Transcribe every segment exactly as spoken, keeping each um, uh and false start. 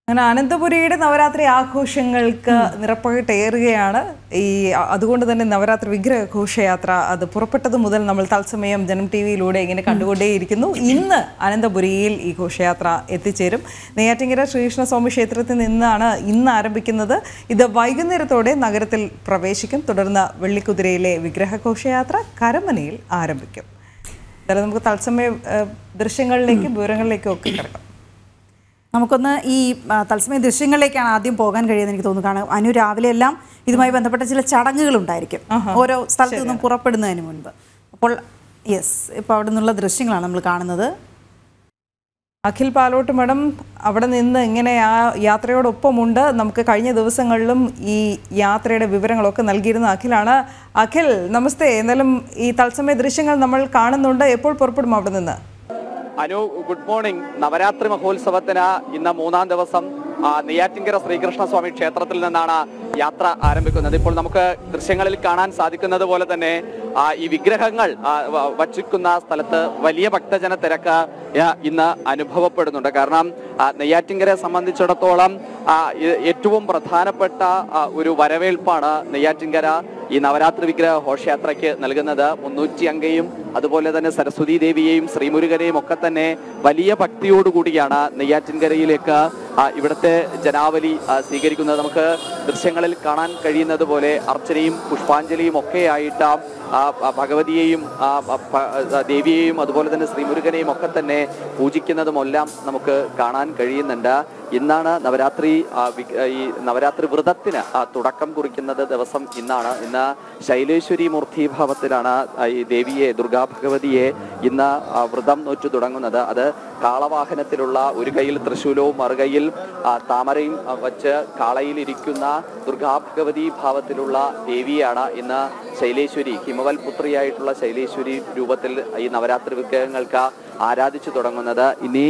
അങ്ങനെ അനന്തപുരിയുടെ നവരാത്രി ആഘോഷങ്ങൾക്ക് നിറപ്പകിട്ടേറുകയാണ്. ഈ അതുകൊണ്ട് തന്നെ നവരാത്രി വിഗ്രഹ ഘോഷയാത്ര അത് പുറപ്പെട്ടത് മുതൽ നമ്മൾ തത്സമയം ജനം ടി വിയിലൂടെ ഇങ്ങനെ കണ്ടുകൊണ്ടേയിരിക്കുന്നു. ഇന്ന് അനന്തപുരിയിൽ ഈ ഘോഷയാത്ര എത്തിച്ചേരും. നെയ്യാറ്റിൻകര ശ്രീകൃഷ്ണസ്വാമി ക്ഷേത്രത്തിൽ നിന്നാണ് ഇന്ന് ആരംഭിക്കുന്നത്. ഇത് വൈകുന്നേരത്തോടെ നഗരത്തിൽ പ്രവേശിക്കും. തുടർന്ന് വെള്ളിക്കുതിരയിലെ വിഗ്രഹ ഘോഷയാത്ര കരമനയിൽ ആരംഭിക്കും. അതായത് നമുക്ക് തത്സമയ ദൃശ്യങ്ങളിലേക്കും വിവരങ്ങളിലേക്കും ഒക്കെ കിടക്കാം. നമുക്കൊന്ന് ഈ തത്സമയ ദൃശ്യങ്ങളിലേക്കാണ് ആദ്യം പോകാൻ കഴിയുന്നത് എനിക്ക് തോന്നുന്നു. കാരണം അനു രാവിലെ എല്ലാം ഇതുമായി ബന്ധപ്പെട്ട ചില ചടങ്ങുകളുണ്ടായിരിക്കും ഓരോ സ്ഥലത്തു നിന്നും പുറപ്പെടുന്നതിന് മുൻപ്. അപ്പോൾ യെസ്, ഇപ്പോൾ അവിടെ നിന്നുള്ള ദൃശ്യങ്ങളാണ് നമ്മൾ കാണുന്നത്. അഖിൽ പാലോട്ട് മഠം അവിടെ നിന്ന് ഇങ്ങനെ ആ യാത്രയോടൊപ്പമുണ്ട്. നമുക്ക് കഴിഞ്ഞ ദിവസങ്ങളിലും ഈ യാത്രയുടെ വിവരങ്ങളൊക്കെ നൽകിയിരുന്ന അഖിലാണ്. അഖിൽ നമസ്തേ. എന്നാലും ഈ തത്സമയ ദൃശ്യങ്ങൾ നമ്മൾ കാണുന്നുണ്ട്. എപ്പോൾ പുറപ്പെടും അവിടെ നിന്ന്? Anu, good morning. നവരാത്രി മഹോത്സവത്തിന് ഇന്ന് മൂന്നാം ദിവസം നെയ്യാറ്റിൻകര ശ്രീകൃഷ്ണസ്വാമി ക്ഷേത്രത്തിൽ നിന്നാണ് യാത്ര ആരംഭിക്കുന്നത്. ഇപ്പോൾ നമുക്ക് ദൃശ്യങ്ങളിൽ കാണാൻ സാധിക്കുന്നത് പോലെ തന്നെ ഈ വിഗ്രഹങ്ങൾ വച്ചിക്കുന്ന സ്ഥലത്ത് വലിയ ഭക്തജന തിരക്ക് ഇന്ന് അനുഭവപ്പെടുന്നുണ്ട്. കാരണം നെയ്യാറ്റിൻകരയെ സംബന്ധിച്ചിടത്തോളം ഏറ്റവും പ്രധാനപ്പെട്ട ഒരു വരവേൽപ്പാണ് നെയ്യാറ്റിൻകര ഈ നവരാത്രി വിഗ്രഹ ഘോഷയാത്രയ്ക്ക് നൽകുന്നത്. മുന്നൂറ്റി അങ്കയും അതുപോലെ തന്നെ സരസ്വതി ദേവിയെയും ശ്രീമുരുകനെയും ഒക്കെ തന്നെ വലിയ ഭക്തിയോടുകൂടിയാണ് നെയ്യാറ്റിൻകരയിലേക്ക് ഇവിടുത്തെ ജനാവലി സ്വീകരിക്കുന്നത്. നമുക്ക് ദൃശ്യങ്ങളിൽ കാണാൻ കഴിയുന്നത് പോലെ അർച്ചനയും പുഷ്പാഞ്ജലിയും ഒക്കെ ആയിട്ട് ഭഗവതിയെയും ദേവിയെയും അതുപോലെ തന്നെ ശ്രീമുരുകനെയും ഒക്കെ തന്നെ പൂജിക്കുന്നതുമെല്ലാം നമുക്ക് കാണാൻ കഴിയുന്നുണ്ട്. ഇന്നാണ് നവരാത്രി ഈ നവരാത്രി വ്രതത്തിന് തുടക്കം കുറിക്കുന്നത് ദിവസം ഇന്നാണ്. ഇന്ന് ശൈലേശ്വരി മൂർത്തിഭാവത്തിലാണ് ഈ ദേവിയെ ദുർഗാ ഭഗവതിയെ ഇന്ന് വ്രതം നോറ്റു തുടങ്ങുന്നത്. അത് കാളവാഹനത്തിലുള്ള ഒരു കയ്യിൽ തൃശൂലവും മറുകൈയിൽ താമരയും വച്ച് കാളയിലിരിക്കുന്ന ദുർഗാ ഭഗവതി ഭാവത്തിലുള്ള ദേവിയാണ് ഇന്ന് ശൈലേശ്വരി, ഹിമവൽ പുത്രിയായിട്ടുള്ള ശൈലേശ്വരി രൂപത്തിൽ ഈ നവരാത്രി വിഗ്രഹങ്ങൾക്ക് ആരാധിച്ചു തുടങ്ങുന്നത്. ഇനി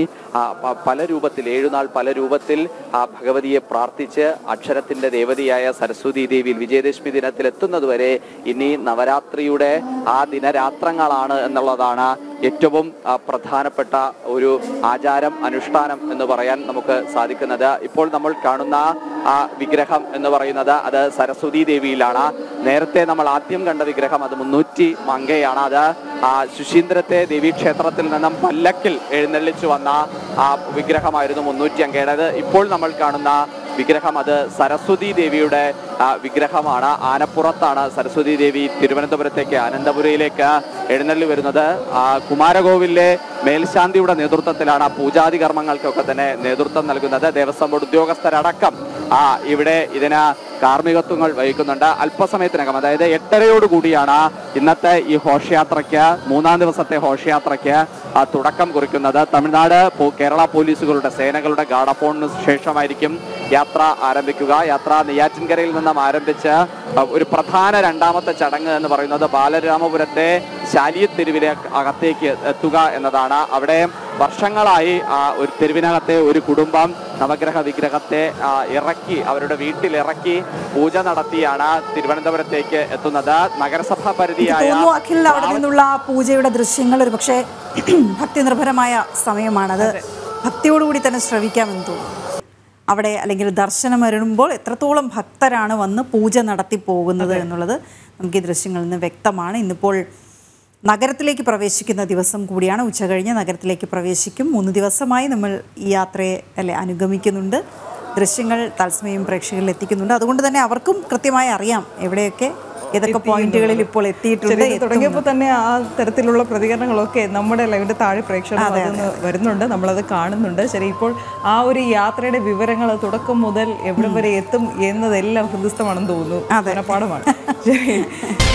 പല രൂപത്തിൽ ഏഴുനാൾ പല രൂപത്തിൽ ആ ഭഗവതിയെ പ്രാർത്ഥിച്ച് അക്ഷരത്തിന്റെ ദേവതയായ സരസ്വതി ദേവിയിൽ വിജയദശമി ദിനത്തിൽ എത്തുന്നതുവരെ ഇനി നവരാത്രിയുടെ ആ ദിനരാത്രങ്ങളാണ് എന്നുള്ളതാണ് ഏറ്റവും പ്രധാനപ്പെട്ട ഒരു ആചാരം, അനുഷ്ഠാനം എന്ന് പറയാൻ നമുക്ക് സാധിക്കുന്നത്. ഇപ്പോൾ നമ്മൾ കാണുന്ന ആ വിഗ്രഹം എന്ന് പറയുന്നത് അത് സരസ്വതി ദേവിയിലാണ്. നേരത്തെ നമ്മൾ ആദ്യം കണ്ട വിഗ്രഹം അത് മുന്നൂറ്റി മങ്കയാണ്. അത് ആ ശുശീന്ദ്രത്തെ ദേവീക്ഷേത്രത്തിൽ നിന്നും പല്ലക്കിൽ എഴുന്നള്ളിച്ചു വന്ന ആ വിഗ്രഹമായിരുന്നു മുന്നൂറ്റി അങ്കയുടേത്. ഇപ്പോൾ നമ്മൾ കാണുന്ന വിഗ്രഹം അത് സരസ്വതി ദേവിയുടെ വിഗ്രഹമാണ്. ആനപ്പുറത്താണ് സരസ്വതി ദേവി തിരുവനന്തപുരത്തേക്ക് അനന്തപുരയിലേക്ക് എഴുന്നള്ളി വരുന്നത്. കുമാരകോവിലെ മേൽശാന്തിയുടെ നേതൃത്വത്തിലാണ് പൂജാതി കർമ്മങ്ങൾക്കൊക്കെ തന്നെ നേതൃത്വം നൽകുന്നത്. ദേവസ്വം ബോർഡ് ഉദ്യോഗസ്ഥരടക്കം ആ ഇവിടെ ഇതിന് കാർമ്മികത്വങ്ങൾ വഹിക്കുന്നുണ്ട്. അല്പസമയത്തിനകം, അതായത് എട്ടരയോടുകൂടിയാണ് ഇന്നത്തെ ഈ ഘോഷയാത്രയ്ക്ക് മൂന്നാം ദിവസത്തെ ഘോഷയാത്രയ്ക്ക് തുടക്കം കുറിക്കുന്നത്. തമിഴ്നാട് കേരള പോലീസുകളുടെ സേനകളുടെ ഗാർഡപ്പോണിന് ശേഷമായിരിക്കും യാത്ര ആരംഭിക്കുക. യാത്ര നെയ്യാറ്റിൻകരയിൽ നിന്നും ആരംഭിച്ച് ഒരു പ്രധാന രണ്ടാമത്തെ ചടങ്ങ് എന്ന് പറയുന്നത് ബാലരാമപുരത്തെ ശാലിയത്തെരുവിലെ അകത്തേക്ക് എത്തുക എന്നതാണ്. അവിടെ വർഷങ്ങളായി ഒരു തെരുവിനകത്തെ ഒരു കുടുംബം നവഗ്രഹ വിഗ്രഹത്തെ ഇറക്കി അവരുടെ വീട്ടിൽ ഇറക്കി പൂജ നടത്തിയാണ് തിരുവനന്തപുരത്തേക്ക് എത്തുന്നത്. നഗരസഭാ പരിധിയായ അഖിൽ അവിടെ നിന്നുള്ള പൂജയുടെ ദൃശ്യങ്ങൾ ഒരു പക്ഷേ ഭക്തി നിർഭരമായ സമയമാണത്. ഭക്തിയോടുകൂടി തന്നെ ശ്രവിക്കാമെന്ന് തോന്നുന്നു. അവിടെ അല്ലെങ്കിൽ ദർശനം വരുമ്പോൾ എത്രത്തോളം ഭക്തരാണ് വന്ന് പൂജ നടത്തി പോകുന്നത് എന്നുള്ളത് നമുക്ക് ഈ ദൃശ്യങ്ങളിൽ നിന്ന് വ്യക്തമാണ്. ഇന്നിപ്പോൾ നഗരത്തിലേക്ക് പ്രവേശിക്കുന്ന ദിവസം കൂടിയാണ്. ഉച്ച കഴിഞ്ഞ് നഗരത്തിലേക്ക് പ്രവേശിക്കും. മൂന്ന് ദിവസമായി നമ്മൾ ഈ യാത്രയെ അല്ലെ അനുഗമിക്കുന്നുണ്ട്. ദൃശ്യങ്ങൾ തത്സമയം പ്രേക്ഷകരിൽ എത്തിക്കുന്നുണ്ട്. അതുകൊണ്ട് തന്നെ അവർക്കും കൃത്യമായി അറിയാം എവിടെയൊക്കെ ഏതൊക്കെ പോയിന്റുകളിൽ ഇപ്പോൾ എത്തിയിട്ടുണ്ട്. തുടങ്ങിയപ്പോൾ തന്നെ ആ തരത്തിലുള്ള പ്രതികരണങ്ങളൊക്കെ നമ്മുടെ ലൈവിന്റെ താഴെ പ്രേക്ഷകർ വരുന്നുണ്ട്, നമ്മളത് കാണുന്നുണ്ട്. ശരി, ഇപ്പോൾ ആ ഒരു യാത്രയുടെ വിവരങ്ങൾ തുടക്കം മുതൽ എവിടെ വരെ എത്തും എന്നതെല്ലാം ഹൃദയസ്ഥമാണെന്ന് തോന്നുന്നു. പാഠമാണ്. ശരി.